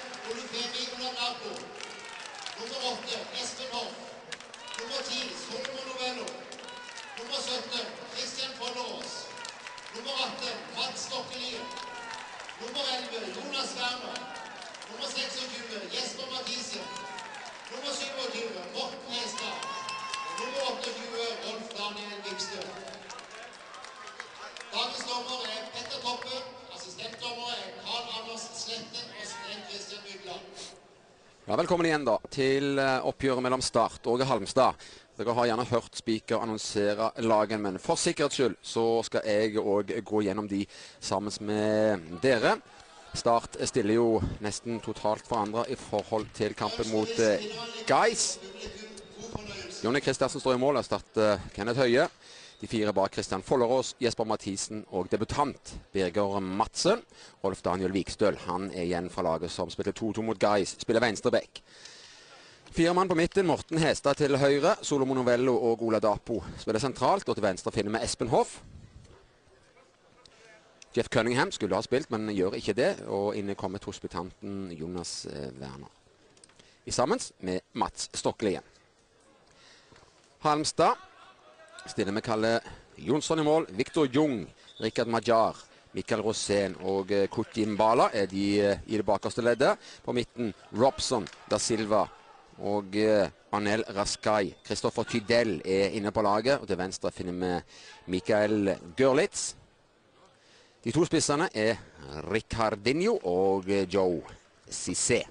Olufemi Ulanapo. Nummer 8, Espen Hoff. Nummer 10, Solomon Novello. Nummer 17, Christian Follerås. Nummer 18, Mats Stokkelien. Nummer 11, Jonas Werner. Nummer 26, Jesper Mathisen. Nummer 27, Morten Hestad. Nummer 28, Rolf Daniel Vikstø. Dagens dommer Petter Toppe. Assistentdommer Karl Anders Sletten og Sten Christian Bygland. Ja, velkommen igjen da til oppgjøret mellom Start og Halmstad. Dere har gjerne hørt speaker annonsere lagen, men for sikkerhets skyld så skal jeg også gå gjennom de sammen med dere. Start stiller jo nesten totalt forandret i forhold til kampen mot Gais. Jonny Kristiansen står i mål, starter Kenneth Høie. De fire bak Christian Follerås, Jesper Mathisen og debutant Birger Madsen. Rolf Daniel Vikstøl, han igjen fra laget som spiller 2-2 mot Gais, spiller venstrebekk. Fire mann på midten, Morten Hestad til høyre, Solomon Novello og Ola Dapo spiller sentralt, og til venstre finner vi Espen Hoff. Jeff Cunningham skulle ha spilt, men gjør ikke det, og inne kommer hospitanten Jonas Werner. I sammen med Mats Stokkelien. Halmstad stiller med Kalle Jonsson i mål, Victor Jung, Rikard Majar, Mikael Rosén og Kutim Bala er de i det bakerste leddet. På midten Robson, Da Silva og Anel Raskai. Kristoffer Tydell er inne på laget, og til venstre finner vi Mikael Görlitz. De to spisserne er Ricardinho og Joe Cissé.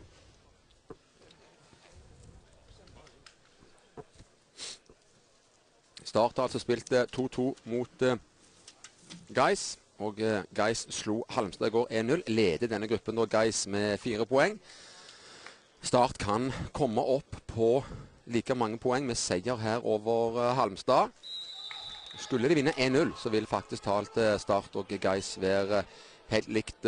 Start har altså spilt 2-2 mot Gais, og Gais slo Halmstad i går 1-0. Leder denne gruppen da Gais med 4 poeng. Start kan komme opp på like mange poeng med seier her over Halmstad. Skulle de vinne 1-0, så vil faktisk talt Start og Gais være helt likt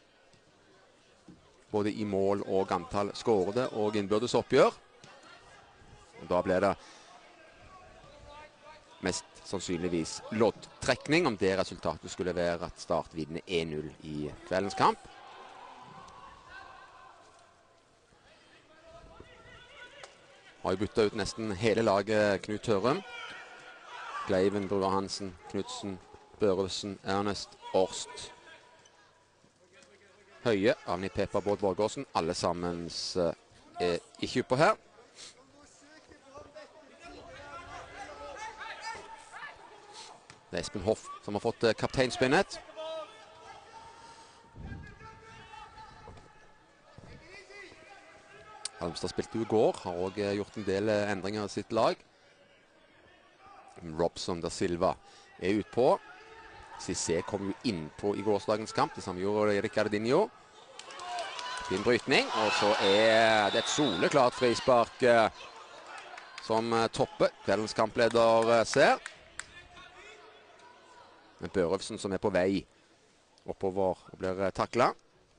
både i mål og antall skårede og innbyrdes oppgjør. Og da blir det mest sannsynligvis loddtrekning om det resultatet skulle være at Start vinner 1-0 i kveldens kamp. Har jo byttet ut nesten hele laget. Knut Tørum, Kleiven, Brua Hansen, Knudsen, Børelsen, Ernest, Årst, Høie, Avni Pepa, Bård Borgårdsen. Alle sammen er ikke oppe her. Det er Espen Hoff som har fått kapteinspinnet. Halmstad spilte jo i går, har også gjort en del endringer i sitt lag. Robson Da Silva er utpå. Cissé kom jo innpå i gårsdagens kamp, det samme gjorde Ricardinho. Fin brytning, og så er det et soleklart frispark som Toppe, kveldens kampleder, ser. Med Børøvsen som er på vei oppover og blir taklet.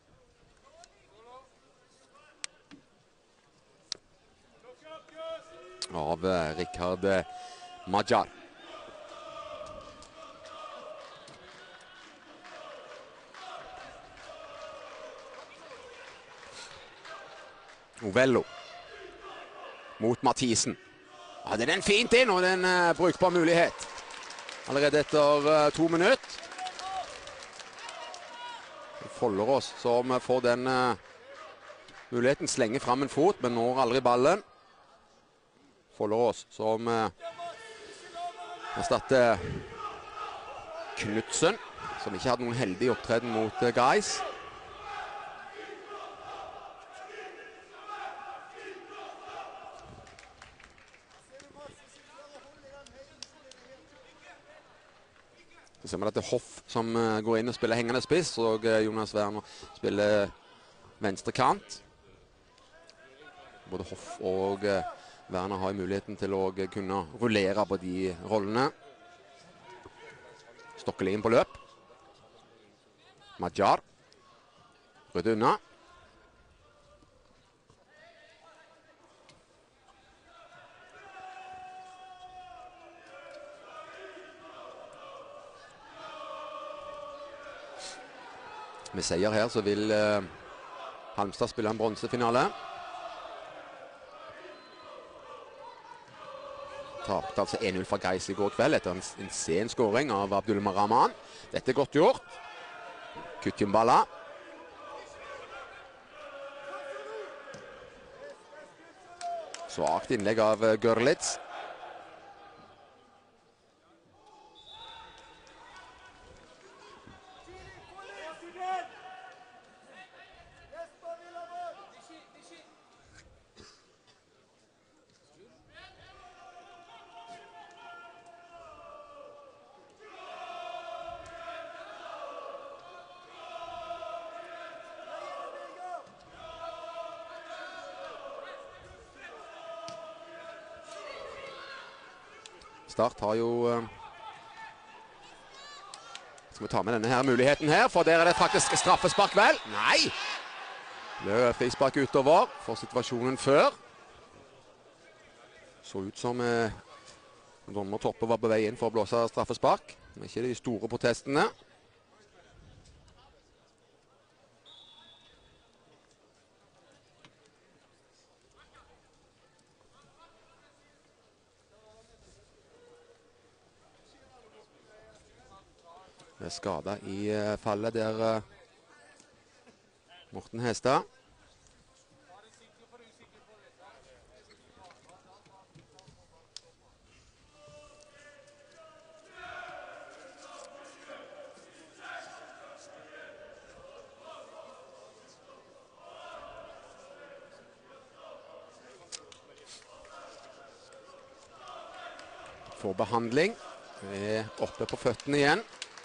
Av Rikard Majar. Novello mot Mathisen. Ja, det er en fint inn, og det er en brukbar mulighet. Allerede etter 2 minutter. Follerås som får den muligheten, slenger fram en fot, men når aldri ballen. Follerås som erstatter Knudsen, som ikke hadde noen heldig opptreden mot Gais. Så ser vi at det er Hoff som går inn og spiller hengende spiss, og Jonas Werner spiller venstre kant. Både Hoff og Werner har muligheten til å kunne rullere på de rollene. Stokkelien på løp. Majar. Rydde unna. Med seier her så vil Halmstad spiller en bronsefinale. Tapte altså 1-0 for Geis i går kveld etter en sen skåring av Abdul Rahman. Dette er godt gjort. Kutjumbala. Svagt innlegg av Görlitz. Start har jo skal vi ta med denne her muligheten her, for der er det faktisk straffespark, vel? Nei! Det er frispark utover for situasjonen før. Så ut som dommer Toppe var på vei inn for å blåse straffespark. Men ikke de store protestene. Det er skadet i fallet der Morten Hestad. Får behandling. Er oppe på føttene igjen.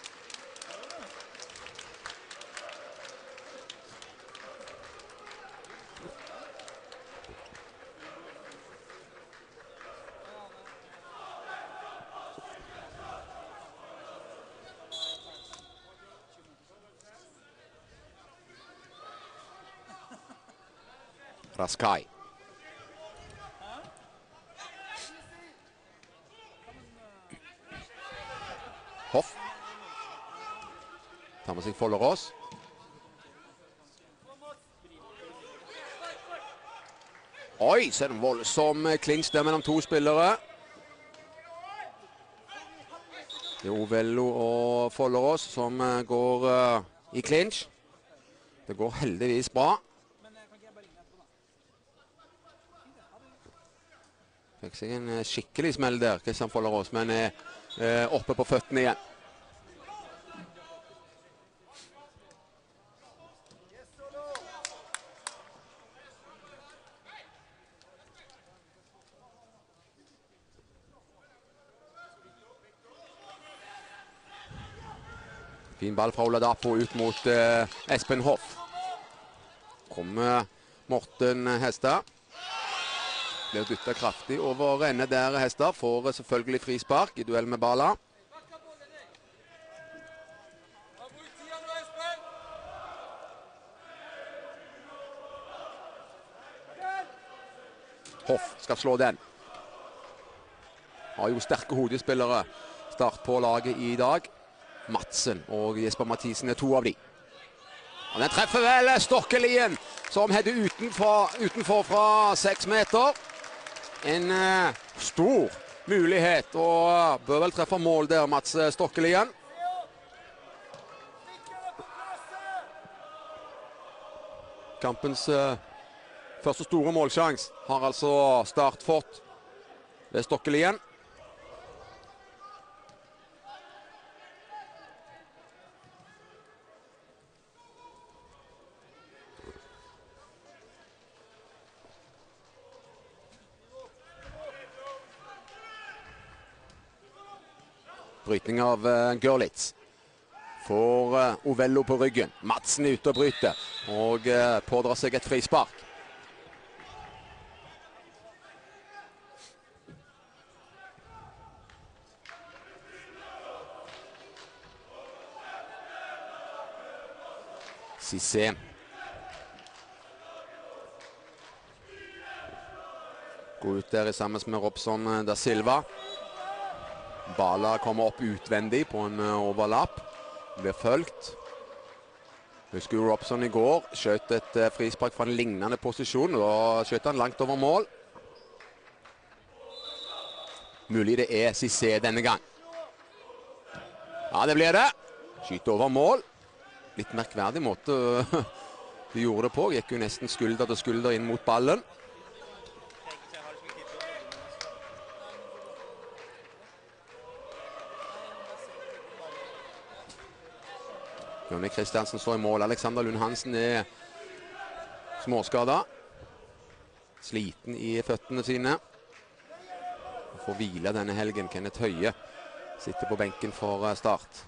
Raskai. Hoff. Tar med seg Follerås. Oi, så er det en voldsom clinch der mellom to spillere. Det er Ovello og Follerås som går i clinch. Det går heldigvis bra. Fikk seg en skikkelig smell der, Kristian Follerås, men er oppe på føttene igjen. Fin ball fra Oladapo ut mot Espen Hoff. Kommer Morten Hestad. Blir dyttet kraftig over ende der Hestad. Får selvfølgelig frispark i duell med Bala. Hoff skal slå den. Har jo sterke hodespillere start på laget i dag. Madsen og Jesper Mathisen er to av de. Og den treffer vel Stokkelien, som header utenfor fra 6 meter. En stor mulighet, og bør vel treffe mål der, Mats Stokkelien. Kampens første store målsjans har altså Start fått ved Stokkelien. Brytning av Görlitz. Får Ovello på ryggen. Madsen er ute og bryter. Og pådrar seg et frispark. Cissé. Går ut der sammen med Robson da Silva. Bala kommer opp utvendig på en overlapp. Blir følgt. Husker Robson i går skjøt et frispark fra en lignende posisjon, og da skjøt han langt over mål. Mulig det er Cissé denne gang. Ja, det blir det. Skyter over mål. Litt merkverdig måte de gjorde det på. Gikk jo nesten skulder til skulder inn mot ballen. Jonny Kristiansen står i mål. Alexander Lund Hansen er småskadet. Sliten i føttene sine. Får hvile denne helgen. Kenneth Høie sitter på benken for Start.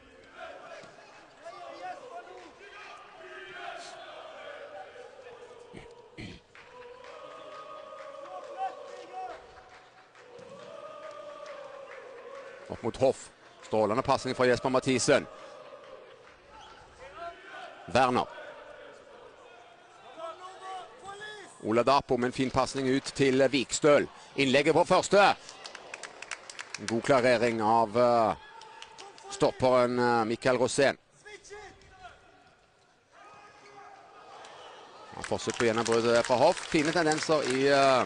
Opp mot Hoff. Strålende passing fra Jesper Mathisen. Werner. Ola Dapo med en fin passning ut til Vikstøl. Innlegget på første. En god klarering av stopperen Mikael Rosén. Forsøk på gjennombruddet fra Hoff. Fine tendenser i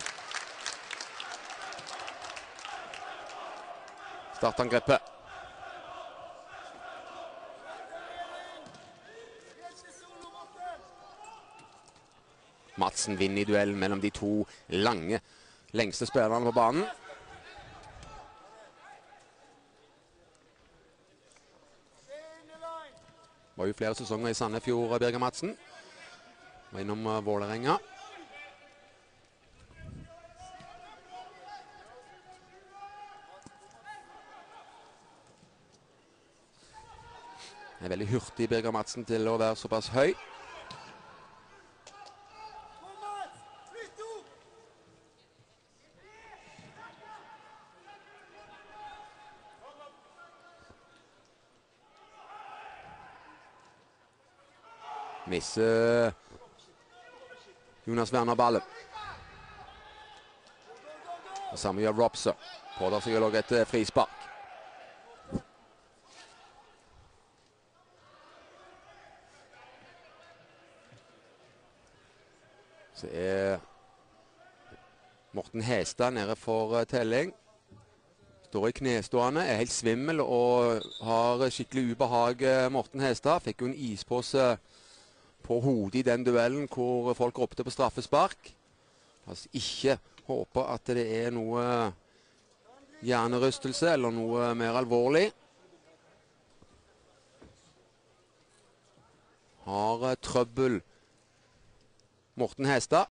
startangrepet. Madsen vinner i duellen mellom de to lengste spillerne på banen. Var jo flere sesonger i Sandefjord, Birger Madsen. Var innom Vålerenga. Er veldig hurtig Birger Madsen til å være såpass høy. Misser Jonas Werner ballen. Det samme gjør Robson. Pådrar seg også et frispark. Så er Morten Hestad nede for telling. Står i knestående, er helt svimmel og har skikkelig ubehag. Morten Hestad fikk jo en ispåse på hodet i den duellen hvor folk ropte på straffespark. Altså ikke håper at det er noe hjernerystelse eller noe mer alvorlig. Har trøbbel Morten Hestad.